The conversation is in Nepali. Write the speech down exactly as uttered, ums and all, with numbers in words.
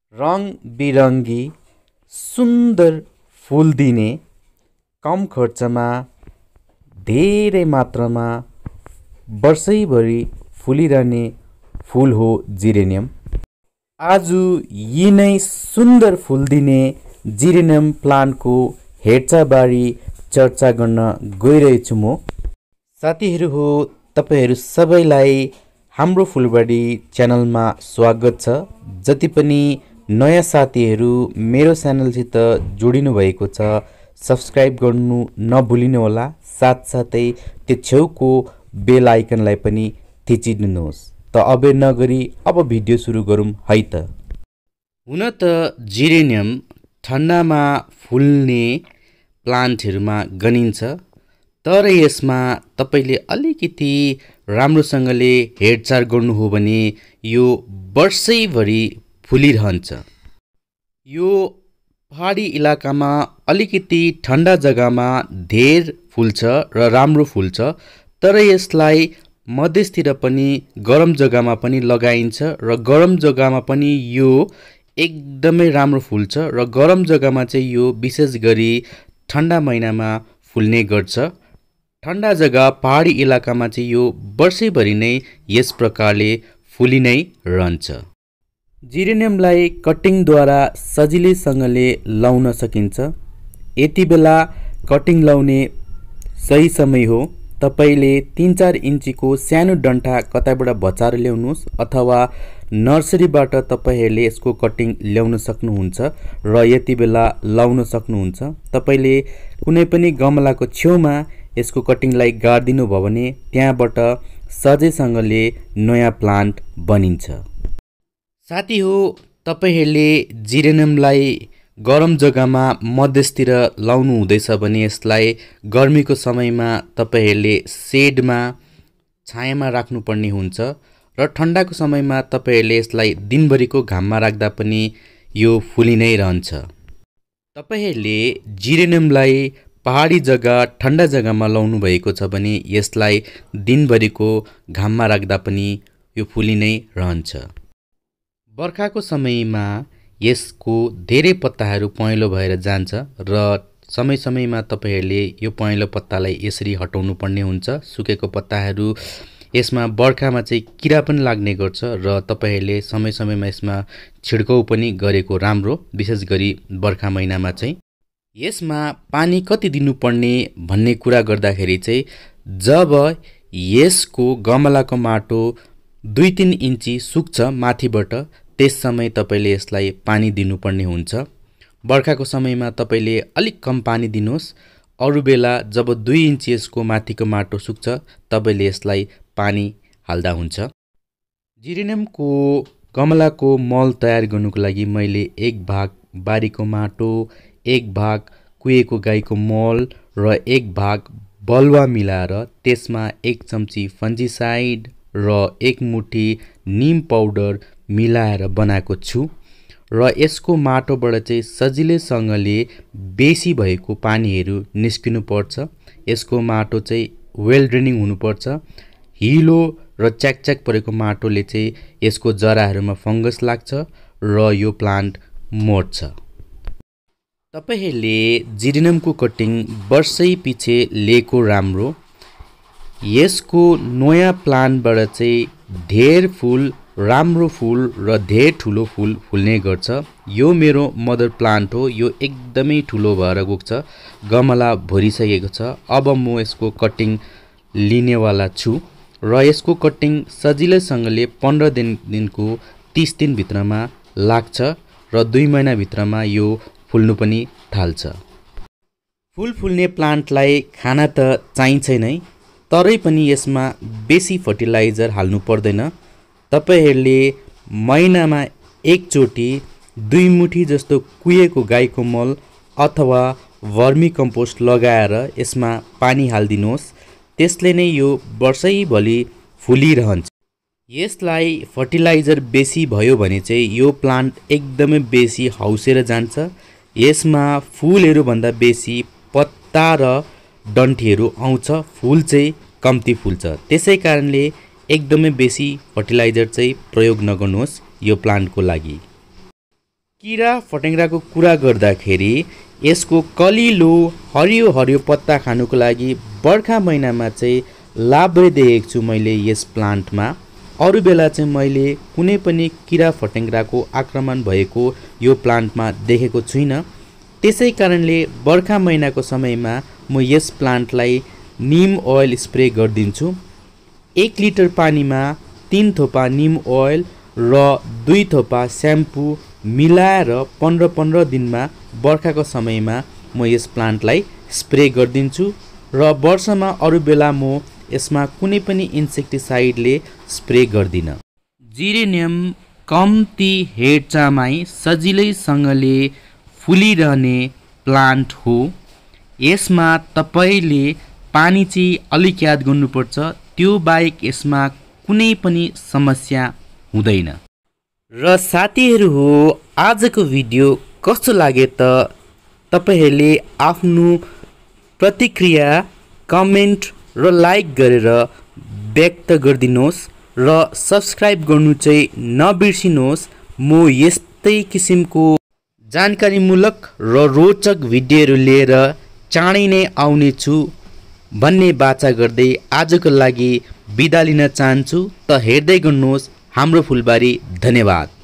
रङ बिरङ्गी सुन्दर फुल दिने कम खर्चमा धेरै मात्रामा वर्षैभरि फुलिरहने फुल हो जिरेनियम। आज यिनै सुन्दर फुल दिने जिरेनियम प्लान्टको हेरचाहबारे चर्चा गर्न गइरहेछु म। साथीहरू हो, तपाईहरू सबैलाई हाम्रो फुलबारी च्यानलमा स्वागत छ। जति पनि नयाँ साथीहरू मेरो च्यानलसित जोडिनु भएको छ, सब्स्क्राइब गर्नु नभुलिनु होला। साथसाथै त्यो छेउको बेल आइकनलाई पनि थिचिदिनुहोस्। त अब नगरी अब भिडियो सुरु गरौँ है त। हुन त जिरेनियम ठन्डामा फुल्ने प्लान्टहरूमा गनिन्छ, तर यसमा तपाईले अलिकति राम्रोसँगले हेरचाह गर्नु हो भने यो वर्षैभरि फुलिरहन्छ। यो पहाडी इलाकामा अलिकति ठन्डा जग्गामा धेर फुल्छ र राम्रो फुल्छ, तर यसलाई मधेसतिर पनि गरम जग्गामा पनि लगाइन्छ र गरम जग्गामा पनि यो एकदमै राम्रो फुल्छ र गरम जग्गामा चाहिँ यो विशेष गरी ठन्डा महिनामा फुल्ने गर्छ। ठन्डा जग्गा पहाडी इलाकामा चाहिँ यो वर्षैभरि नै यस प्रकारले फुलि नै रहन्छ। जिरेनियमलाई कटिङद्वारा सजिलैसँगले लाउन सकिन्छ। यति बेला कटिङ लाउने सही समय हो। तपाईले तीन चार इन्चीको सानो डन्ठा कतैबाट भचाएर ल्याउनुहोस् अथवा नर्सरीबाट तपाईहरूले यसको कटिङ ल्याउन सक्नुहुन्छ र यति बेला लाउन सक्नुहुन्छ। तपाईले कुनै पनि गमलाको छेउमा यसको कटिङलाई गाडिदिनु भयो भने त्यहाँबाट सजिलैसँगले नयाँ प्लान्ट बनिन्छ। साथी हो, तपाईहरूले जिरेनियमलाई गरम जग्गामा मधेसतिर लाउनु हुँदैछ भने यसलाई गर्मीको समयमा तपाईहरूले सेडमा छायामा राख्नुपर्ने हुन्छ र ठन्डाको समयमा तपाईहरूले यसलाई दिनभरिको घाममा राख्दा पनि यो फुलि नै रहन्छ। तपाईहरूले जिरेनियमलाई पहाडी जग्गा ठन्डा जग्गामा लाउनु भएको छ भने यसलाई दिनभरिको घाममा राख्दा पनि यो फुलि नै रहन्छ। बर्खाको समयमा यसको धेरै पत्ताहरू पहेँलो भएर जान्छ र समय समयमा तपाईहरूले यो पहेँलो पत्तालाई यसरी हटाउनु पर्ने हुन्छ। सुकेको पत्ताहरू यसमा बर्खामा चाहिँ किरा पनि लाग्ने गर्छ र तपाईहरूले समय समयमा यसमा छिड्काउ पनि गरेको राम्रो, विशेष गरी बर्खा महिनामा चाहिँ। यसमा पानी कति दिनुपर्ने भन्ने कुरा गर्दाखेरि चाहिँ जब यसको गमलाको माटो दुई तिन इन्ची सुक्छ माथिबाट, त्यस समय तपाईले यसलाई पानी दिनुपर्ने हुन्छ। बर्खाको समयमा तपाईले अलिक कम पानी दिनुहोस्। अरू बेला जब दुई इन्ची यसको माथिको माटो सुक्छ तपाईले यसलाई पानी हाल्दा हुन्छ। जिरेनियमको गमलाको मल तयार गर्नुको लागि मैले एक भाग बारीको माटो, एक भाग कुहेको गाईको मल र एक भाग बलुवा मिलाएर त्यसमा एक चम्ची फन्जिसाइड र एक मुठी निम पाउडर मिलाएर बनाएको छु र यसको माटोबाट चाहिँ सजिलैसँगले बेसी भएको पानीहरू निस्किनु पर्छ। यसको माटो चाहिँ वेल ड्रेनिङ हुनुपर्छ। हिलो र च्याकच्याक परेको माटोले चाहिँ यसको जराहरूमा फङ्गस लाग्छ र यो प्लान्ट मर्छ। तपाईहरूले जिरेनियमको कटिङ वर्षै पछि लिएको राम्रो। यसको नयाँ प्लान्टबाट चाहिँ धेर फुल, राम्रो फुल र धेर ठुलो फुल फुल्ने गर्छ। यो मेरो मदर प्लान्ट हो। यो एकदमै ठुलो भएर गएको छ, गमला भरिसकेको छ। अब म यसको कटिङ लिनेवाला छु र यसको कटिङ सजिलैसँगले पन्ध्र दिन दिनको तीस दिनभित्रमा लाग्छ र दुई महिनाभित्रमा यो फुल्नु पनि थाल्छ। फुल फुल्ने प्लान्टलाई खाना त चाहिन्छ नै, तरै पनि यसमा बेसी फर्टिलाइजर हाल्नु पर्दैन। तपाईहरूले महिनामा एकचोटि दुई मुठी जस्तो कुहेको गाईको मल अथवा भर्मी कम्पोस्ट लगाएर यसमा पानी हालिदिनुहोस्। त्यसले नै यो वर्षैभरि फुलिरहन्छ। यसलाई फर्टिलाइजर बेसी भयो भने चाहिँ यो प्लान्ट एकदमै बेसी हौसेर जान्छ। यसमा फुलहरू भन्दा बेसी पत्ता र डन्ठीहरू आउँछ, फुल चाहिँ कम्ती फुल्छ। त्यसै कारणले एकदमै बेसी फर्टिलाइजर चाहिँ प्रयोग नगर्नुहोस् यो प्लान्टको लागि। किरा फटेङ्ग्राको कुरा गर्दाखेरि यसको कलिलो हरियो हरियो पत्ता खानुको लागि बर्खा महिनामा चाहिँ लाभ्रे देखेको छु मैले यस प्लान्टमा। अरू बेला चाहिँ मैले कुनै पनि किरा फटेङ्ग्राको आक्रमण भएको यो प्लान्टमा देखेको छुइनँ। त्यसै कारणले बर्खा महिनाको समयमा म यस प्लान्टलाई निम ओइल स्प्रे गरिदिन्छु। एक लिटर पानीमा तीन थोपा निम ओइल र दुई थोपा स्याम्पू मिलाएर पन्ध्र पन्ध्र दिनमा बर्खाको समयमा म यस प्लान्टलाई स्प्रे गरिदिन्छु र वर्षमा अरू बेला म यसमा कुनै पनि इन्सेक्टिसाइडले स्प्रे गर्दिनँ। जेरेनियम कम्ती हेरचाहमै सजिलैसँगले फुलिरहने प्लान्ट हो। यसमा तपाईँले पानी चाहिँ अलिक याद गर्नुपर्छ, त्यो बाहेक यसमा कुनै पनि समस्या हुँदैन। र साथीहरू हो, आजको भिडियो कस्तो लाग्यो त तपाईँहरूले आफ्नो प्रतिक्रिया कमेन्ट र लाइक गरेर व्यक्त गरिदिनुहोस् र सब्सक्राइब गर्नु चाहिँ नबिर्सिनुहोस्। म यस्तै किसिमको जानकारीमूलक र रोचक भिडियोहरू लिएर चाँडै नै आउने छु भन्ने बाचा गर्दै आजको लागि बिदा लिन चाहन्छु। त हेर्दै गर्नुहोस् हाम्रो फुलबारी। धन्यवाद।